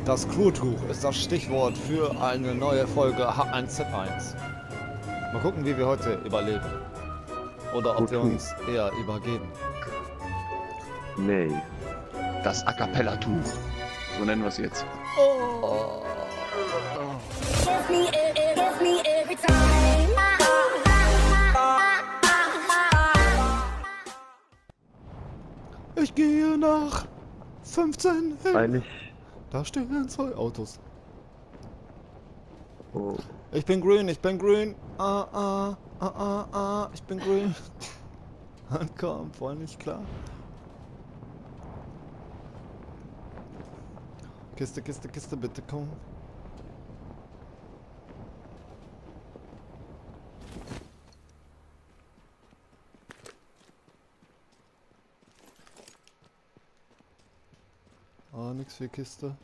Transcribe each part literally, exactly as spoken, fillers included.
Das Crewtuch ist das Stichwort für eine neue Folge H eins Z eins. Mal gucken, wie wir heute überleben. Oder ob wir uns eher übergeben. Nee. Das A Cappella-Tuch. So nennen wir es jetzt. Oh. Give me, give me every time. Ich gehe nach fünfzehn hin. Eigentlich. Da stehen zwei Autos. Oh. Ich bin grün, ich bin grün. Ah, ah, ah, ah, ah, ich bin grün. Komm, voll nicht klar. Kiste, Kiste, Kiste, bitte komm. Ah, nix für Kiste.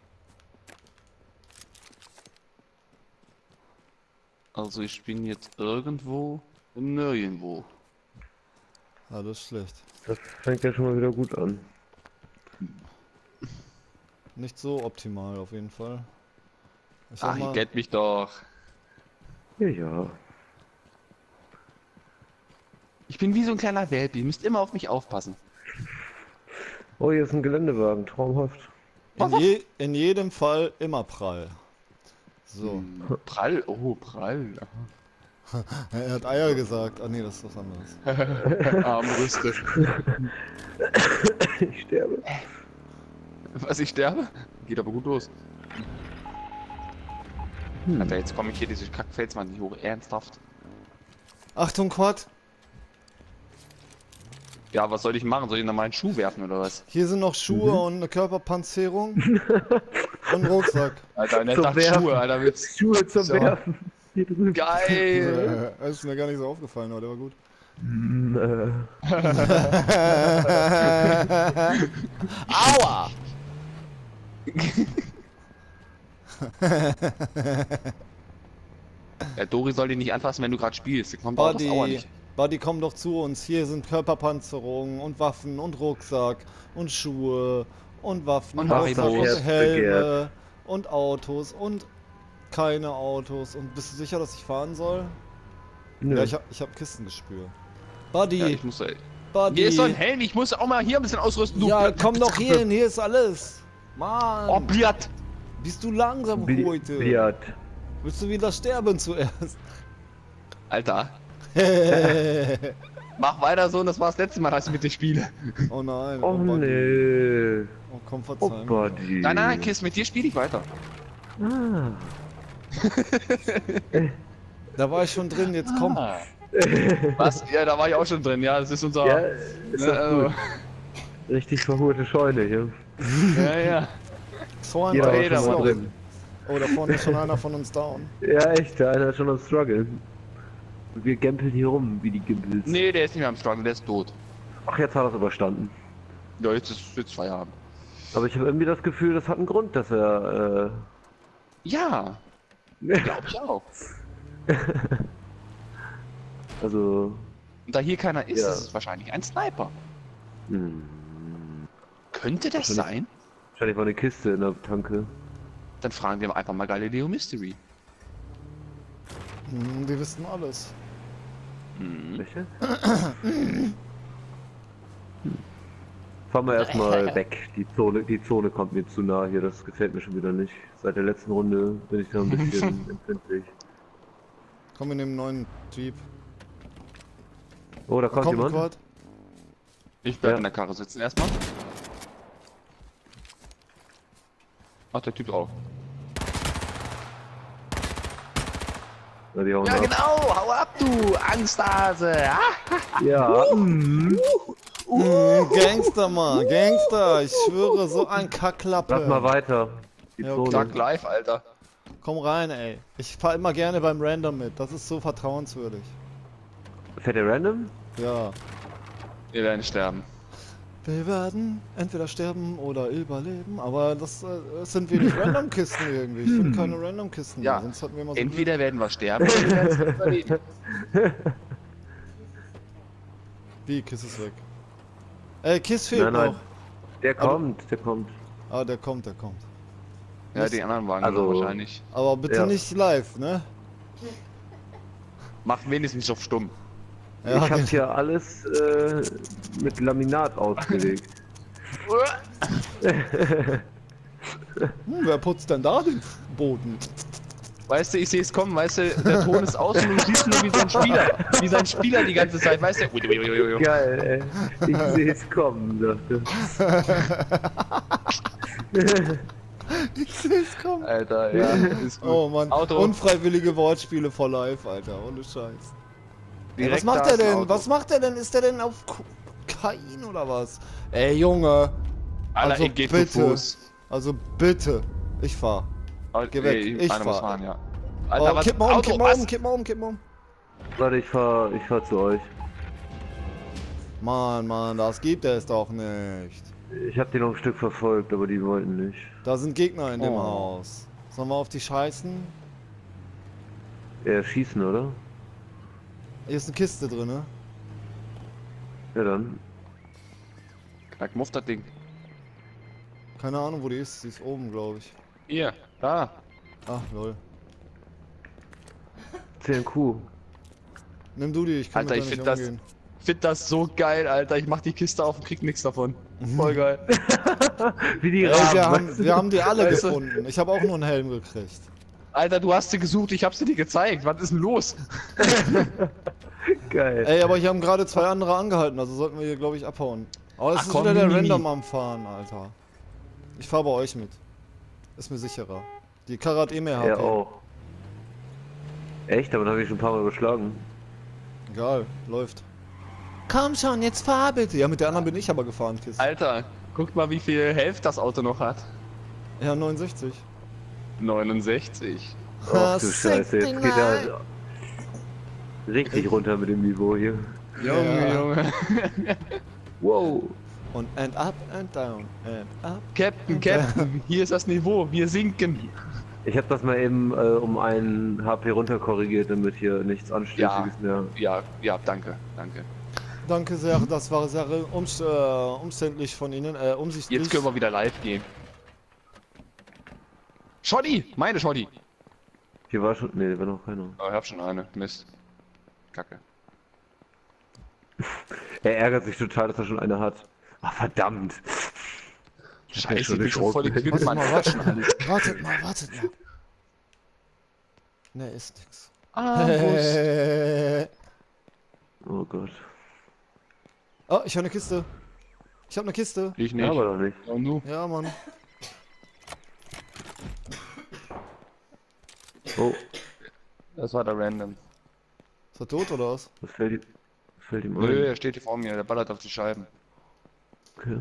Also ich bin jetzt irgendwo und nirgendwo. Ah, das ist schlecht. Das fängt ja schon mal wieder gut an. Nicht so optimal auf jeden Fall. Ich Ach, sag ihr mal, kennt mich doch. Ja, ja. Ich bin wie so ein kleiner Welpe, ihr müsst immer auf mich aufpassen. Oh, hier ist ein Geländewagen, traumhaft. in, je, in jedem Fall immer prall. So. Hm, prall, oh, prall. Er hat Eier gesagt. Ah nee, das ist was anderes. Armbrüste. Ich sterbe. Was, ich sterbe? Geht aber gut los. Hm. Alter, jetzt komme ich hier diese Kackfelswand nicht hoch. Ernsthaft? Achtung, Quad! Ja, was soll ich machen? Soll ich noch mal einen Schuh werfen oder was? Hier sind noch Schuhe Mhm. und eine Körperpanzerung. Und ein Rucksack. Alter, er Zum sagt Werfen. Schuhe, Alter, willst Schuhe zum So. Werfen. Hier drüben. Geil! Das ist mir gar nicht so aufgefallen, aber der war gut. Hm, äh. Aua! Der Dori soll dich nicht anfassen, wenn du gerade spielst. Der kommt auch das Aua Buddy, nicht. Buddy, komm doch zu uns. Hier sind Körperpanzerungen und Waffen und Rucksack und Schuhe und Waffen Und Rucksack Haribos. und Helme und Autos und keine Autos. Und bist du sicher, dass ich fahren soll? Nö. Ja, ich hab, ich hab Kisten gespürt. Buddy, Ja, ich muss ey. Buddy. Hier ist so ein Helm, ich muss auch mal hier ein bisschen ausrüsten. Du. Ja, komm doch hier hin, hier ist alles. Mann, Oh, Bliat! bist du langsam Bi- heute? Biat. Willst du wieder sterben zuerst? Alter, mach weiter so und das war das letzte Mal, dass ich mit dir spiele. Oh nein, Oh Buddy. nee. Oh komm, Oh verzeih mir. Buddy. Nein, nein, Kiss, mit dir spiele ich weiter. Ah. Da war ich schon drin, jetzt komm. Ah. Was? Ja, da war ich auch schon drin, ja, das ist unser... Ja, ist Ne, doch also, gut. Richtig verhurte Scheune hier. ja, ja. Vorhin Jeder war war jeder schon schon mal war drin. Oh, da vorne ist schon einer von uns down. Ja, echt, der eine hat schon am Struggle. Und wir gempeln hier rum, wie die Gimpels. Nee, der ist nicht mehr am Struggle, der ist tot. Ach, jetzt hat er es überstanden. Ja, jetzt ist jetzt Feierabend. Aber ich habe irgendwie das Gefühl, das hat einen Grund, dass er, Ja, äh... glaube ich auch. also... Und da hier keiner ist, Ja. ist es wahrscheinlich ein Sniper. Hm, Könnte das Wahrscheinlich- sein? wahrscheinlich war eine Kiste in der Tanke. Dann fragen wir einfach mal Galileo Mystery. Hm, die wissen alles. Hm. Welche? Hm. Fahren wir erstmal weg. Die Zone, die Zone kommt mir zu nah hier, das gefällt mir schon wieder nicht. Seit der letzten Runde bin ich da ein bisschen empfindlich. Komm in dem neuen Jeep. Oh, da kommt Komm, jemand. Quad. Ich bleib Ja. in der Karre sitzen erstmal. Ach, der Typ auch. Ja, die hauen Ja, ab. genau, hau ab, du Angsthase. Ah, Ja. Mhm. Hm, Gangster, Mann, Gangster. Ich schwöre, so ein Kacklappe. Lass mal weiter. Die Ja, Zone. Tag live, Alter. Komm rein, ey. Ich fahr immer gerne beim Random mit. Das ist so vertrauenswürdig. Fährt der random? Ja. Wir werden sterben. Wir werden entweder sterben oder überleben, aber das, äh, das sind wir nicht Random-Kisten irgendwie. Ich finde keine Random-Kisten Ja. mehr, sonst hatten wir immer so Entweder werden wir sterben oder wir werden es überleben. Glück. Wie, Kiss ist weg. Ey, Kiss fehlt Nein, nein. noch. Der kommt, der kommt. Ah, der kommt, der kommt. Ja, die anderen Wagen Also- wahrscheinlich. Aber bitte Ja. nicht live, ne? Mach wenigstens nicht auf stumm. Ja, ich hab genau. hier alles äh, mit Laminat ausgelegt. Hm, wer putzt denn da den Boden? Weißt du, ich sehe es kommen, weißt du, der Ton ist aus und du siehst nur wie sein Spieler, wie sein Spieler die ganze Zeit, weißt du? Ui, ui, ui, ui, ui. Geil, ey. Ich sehe es kommen, dachte. Ich seh's kommen. Alter, ja, ist gut. Oh Mann, Auto. unfreiwillige Wortspiele for life, Alter, ohne Scheiß. Ey, was Direkt macht da der ist ein denn? Auto. Was macht der denn? Ist der denn auf Kokain oder was? Ey, Junge. Alter, also ich geh zu bitte. Fuß. Also bitte. Ich fahr. Geh weg, Ey, ich einer muss fahr. fahren, ja. Alter, Oh, was? kipp mal um, Auto, kipp mal um, was? kipp mal um, kipp mal um. Warte, ich fahr, ich fahr zu euch. Mann, Mann, das gibt es doch nicht. Ich hab die noch ein Stück verfolgt, aber die wollten nicht. Da sind Gegner in dem Oh. Haus. Sollen wir auf die scheißen? Ja, schießen, oder? Hier ist eine Kiste drin, ne? Ja dann. Sag, muff das Ding. Keine Ahnung, wo die ist. Sie ist oben, glaube ich. Hier, da. Ach, lol. zehn Q. Nimm du die, ich kann Alter, mit ich der find nicht das- umgehen. Find das so geil, Alter. Ich mach die Kiste auf und krieg nix davon. Voll geil. Wie die Ey, Raben, wir, weißt haben, du? wir haben die alle Weißt du? gefunden. Ich habe auch nur einen Helm gekriegt. Alter, du hast sie gesucht, ich hab sie dir gezeigt. Was ist denn los? Geil. Ey, aber hier haben gerade zwei andere angehalten, also sollten wir hier, glaube ich, abhauen. Aber es Ach ist komm, wieder der Mimi. Random am Fahren, Alter. Ich fahr bei euch mit. Ist mir sicherer. Die Karre hat eh mehr H P. Er auch. Echt? Aber dann habe ich schon ein paar Mal geschlagen. Egal, läuft. Komm schon, jetzt fahr bitte. Ja, mit der anderen bin ich aber gefahren, Kiss. Alter, guck mal, wie viel Hälfte das Auto noch hat. Ja, neunundsechzig. neunundsechzig. Ach du Scheiße, jetzt geht er richtig runter mit dem Niveau hier. Junge, Ja. Junge. Wow. Und and up and down and up. Captain, Captain, hier ist das Niveau, wir sinken. Ich habe das mal eben äh, um ein H P runter korrigiert, damit hier nichts Anstößiges mehr. Ja, ja, danke, danke. Danke sehr, das war sehr umst äh, umständlich von Ihnen, äh, umsichtlich. Jetzt können wir wieder live gehen. Schotti, meine Schotti. Hier war schon. Ne, war noch keiner. Oh, ich hab schon eine, Mist. Kacke. Er ärgert sich total, dass er schon eine hat. Ach, verdammt. Scheiße, schon ich bin nicht schon voll raus. equipped, Mann. Wartet mal, wartet, wartet mal, wartet mal. Ne, ist nix. Ah, Oh Gott. Oh, ich höre eine Kiste. Ich habe eine Kiste. ich Ja, nicht. aber doch nicht. Und du? Ja, Mann. Oh, Das war der Random. Ist er tot oder was? was fällt ihm, was fällt ihm Nö, ein? er steht hier vor mir, der ballert auf die Scheiben. Okay.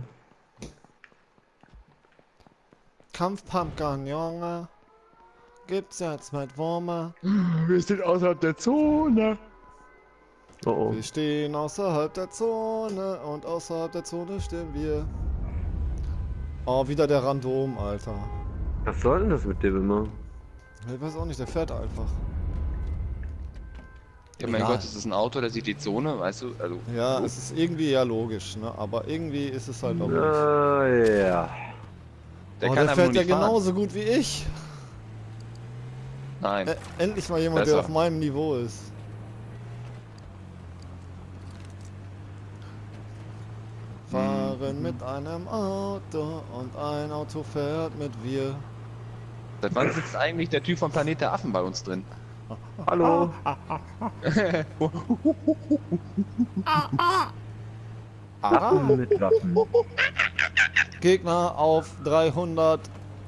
Kampfpumpgun, Junge. Gibt's jetzt mit Würmer. Wir sind außerhalb der Zone. Oh oh. Wir stehen außerhalb der Zone und außerhalb der Zone stehen wir. Oh, wieder der Random, Alter. Was soll denn das mit dem immer? Ich weiß auch nicht, der fährt einfach. Ja, mein Egal. Gott, das ist ein Auto, der sieht die Zone, weißt du? Also, Ja, es ist irgendwie ja logisch, ne? Aber irgendwie ist es halt auch nicht. Ah, ja. der Oh, kann der aber fährt nur ja nicht fahren. genauso gut wie ich. Nein. Ä endlich mal jemand, der Besser. auf meinem Niveau ist. Fahren mit einem Auto und ein Auto fährt mit wir. Seit wann sitzt eigentlich der Typ vom Planet der Affen bei uns drin? Hallo. Affen mit Waffen. Gegner auf dreihundert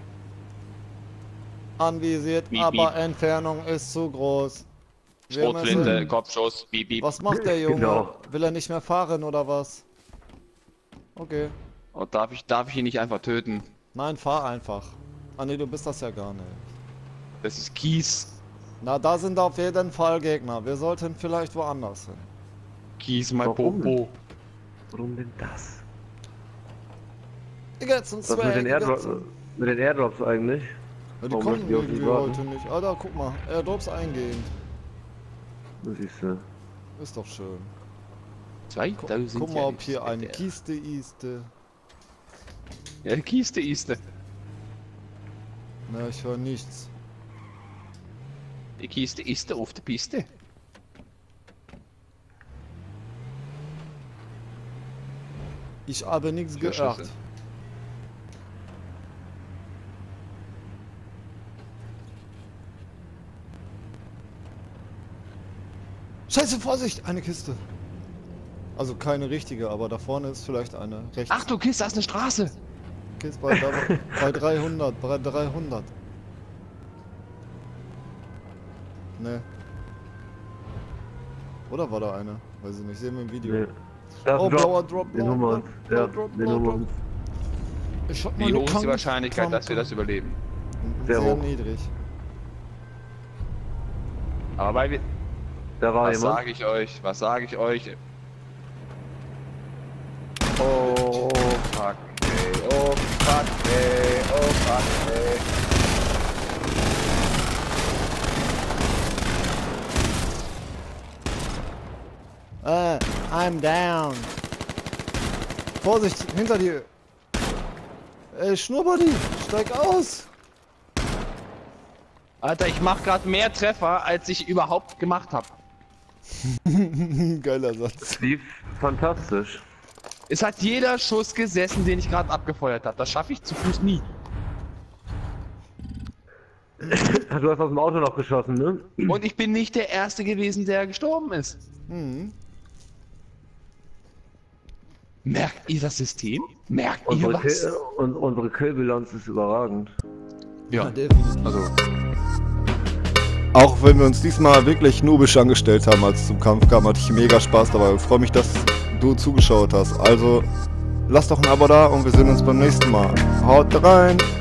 anvisiert, Miep, aber miep. Entfernung ist zu groß. Wir Schrotflinte, müssen- Kopfschuss, piep, piep. Was macht der Junge? Genau. Will er nicht mehr fahren oder was? Okay. Oh, darf ich, darf ich ihn nicht einfach töten? Nein, fahr einfach. Ah ne, du bist das ja gar nicht. Das ist Kies. Na, da sind auf jeden Fall Gegner. Wir sollten vielleicht woanders hin. Kies, mein Warum? Popo. Warum denn das? Die ganzen Was mit den, die Airdrops, ganzen- mit den Airdrops eigentlich? Ja, die Warum kommen müssen die auf irgendwie dich warten? heute nicht. Alter, guck mal. Airdrops eingehend. Das siehst du. Ist doch schön. zweitausend. Guck mal, ob hier eine Kiste ist. Ja, Kiste ist. Ne, ich höre nichts. Die Kiste ist auf der Piste. Ich habe nichts Vier gehört. Schüsse. Scheiße, Vorsicht! Eine Kiste. Also keine richtige, aber da vorne ist vielleicht eine. Rechts. Ach du Kiste, da ist eine Straße. Kiste bei, bei dreihundert, bei dreihundert. Ne. Oder war da eine? Weiß ich nicht, sehen wir im Video. Nee. Da ist Oh, ein blauer Drop, Den blauer holen wir uns. Drop, Ja, blauer Drop, den blauer holen wir Drop. uns. Ich hab Wie meine hoch ist die Kante- Wahrscheinlichkeit, dass wir Kante. das überleben? Sehr Sehr hoch. niedrig. Aber weil wir... Da war Was jemand. sage ich euch? Was sage ich euch? Oh fuck, ey. Oh fuck, ey. Oh fuck, ey. Äh, I'm down. Vorsicht, hinter dir. Ey, Schnurrbody, steig aus. Alter, ich mach gerade mehr Treffer, als ich überhaupt gemacht habe. Geiler Satz. Lief fantastisch. Es hat jeder Schuss gesessen, den ich gerade abgefeuert habe. Das schaffe ich zu Fuß nie. Du hast aus dem Auto noch geschossen, ne? Und ich bin nicht der Erste gewesen, der gestorben ist. Mhm. Merkt ihr das System? Merkt ihr Unsere, was? Kill, und unsere Killbilanz ist überragend. Ja, definitiv. also... Auch wenn wir uns diesmal wirklich noobisch angestellt haben, als es zum Kampf kam, hatte ich mega Spaß dabei. Ich freue mich, dass du zugeschaut hast. Also, lass doch ein Abo da und wir sehen uns beim nächsten Mal. Haut rein!